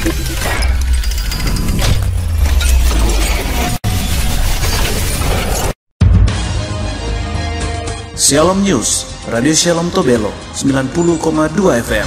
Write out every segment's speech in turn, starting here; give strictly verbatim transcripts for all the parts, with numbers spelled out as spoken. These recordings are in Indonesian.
Shalom News, Radio Shalom Tobelo, sembilan puluh koma dua F M.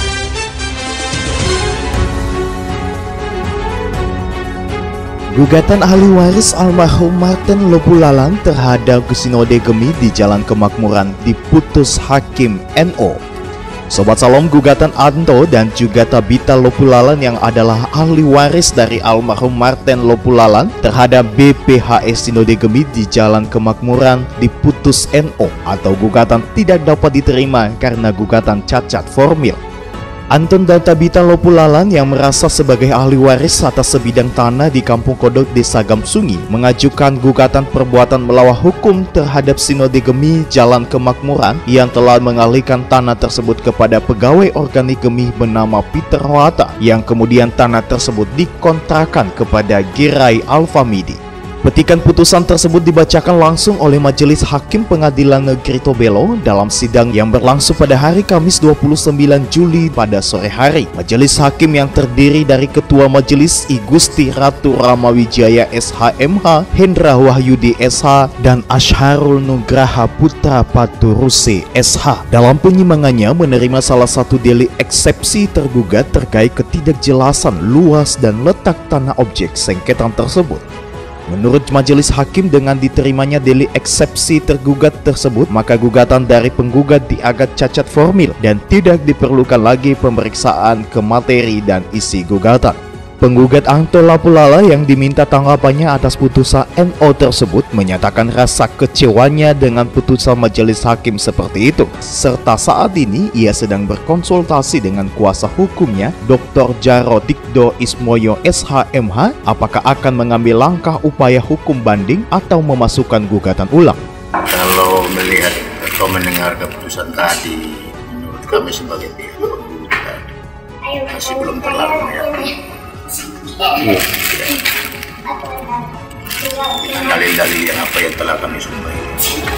Gugatan ahli waris almarhum Martin Lopulalan terhadap Sinode Gemi di Jalan Kemakmuran diputus Hakim N O. Sobat Salam, gugatan Anto dan juga Tabita Lopulalan yang adalah ahli waris dari almarhum Martin Lopulalan terhadap B P H S Sinode Gemi di Jalan Kemakmuran diputus N O atau gugatan tidak dapat diterima karena gugatan cacat formil. Anton dan Tabita Lopulalan yang merasa sebagai ahli waris atas sebidang tanah di Kampung Kodok, Desa Gamsungi mengajukan gugatan perbuatan melawan hukum terhadap Sinode Gemi Jalan Kemakmuran yang telah mengalihkan tanah tersebut kepada pegawai organik Gemi bernama Peter Hoata yang kemudian tanah tersebut dikontrakan kepada Gerai Alfamidi. Petikan putusan tersebut dibacakan langsung oleh Majelis Hakim Pengadilan Negeri Tobelo dalam sidang yang berlangsung pada hari Kamis dua puluh sembilan Juli pada sore hari. Majelis Hakim yang terdiri dari Ketua Majelis I Gusti Ratu Ramawijaya S H M H, Hendra Wahyudi S H, dan Asharul Nugraha Putra Paturuse S H dalam penyimangannya menerima salah satu delik eksepsi tergugat terkait ketidakjelasan luas dan letak tanah objek sengketa tersebut. Menurut Majelis Hakim, dengan diterimanya delik eksepsi tergugat tersebut, maka gugatan dari penggugat dianggap cacat formil dan tidak diperlukan lagi pemeriksaan ke materi dan isi gugatan. Penggugat Anto Lopulala yang diminta tanggapannya atas putusan N O tersebut menyatakan rasa kecewanya dengan putusan Majelis Hakim seperti itu, serta saat ini ia sedang berkonsultasi dengan kuasa hukumnya Doktor Jaro Tikdo Ismoyo S H M H apakah akan mengambil langkah upaya hukum banding atau memasukkan gugatan ulang. Kalau melihat atau mendengar keputusan tadi, menurut kami sebagai pihak penggugat masih belum terlalu meyakinkan. Iya. Dengan dalil-dalil yang apa yang telah kami sampaikan.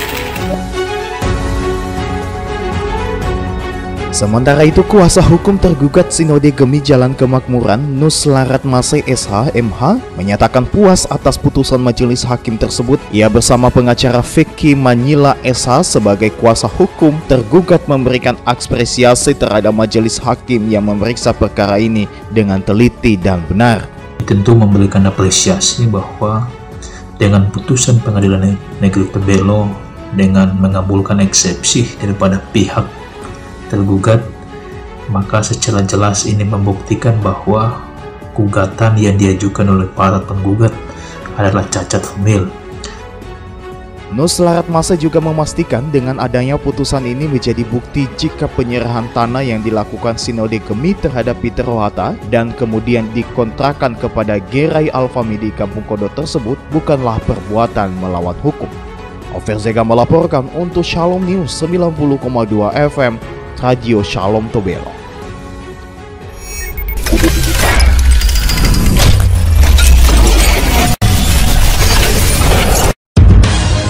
Sementara itu, kuasa hukum tergugat Sinode Gemi Jalan Kemakmuran Nuslarat Masai S H M H menyatakan puas atas putusan Majelis Hakim tersebut. Ia bersama pengacara Vicky Manila S H sebagai kuasa hukum tergugat memberikan apresiasi terhadap Majelis Hakim yang memeriksa perkara ini dengan teliti dan benar. Tentu memberikan apresiasi bahwa dengan putusan Pengadilan Negeri Tobelo dengan mengabulkan eksepsi daripada pihak tergugat, maka secara jelas ini membuktikan bahwa gugatan yang diajukan oleh para penggugat adalah cacat formil. Nuslarat Masa juga memastikan dengan adanya putusan ini menjadi bukti jika penyerahan tanah yang dilakukan Sinode Gemi terhadap Peter Hoata dan kemudian dikontrakan kepada Gerai Alfamidi Kampung Kodok tersebut bukanlah perbuatan melawan hukum. Ofer Zega melaporkan untuk Shalom News sembilan puluh koma dua F M Radio Shalom Tobelo.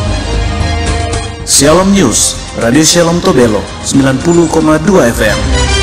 Shalom News, Radio Shalom Tobelo, sembilan puluh koma dua F M.